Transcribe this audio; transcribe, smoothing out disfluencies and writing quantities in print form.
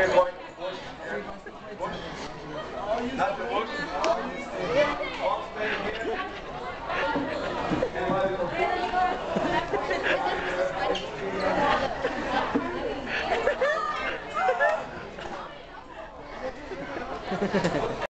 going to push here. Push. Not to push. All stay here. And let it go.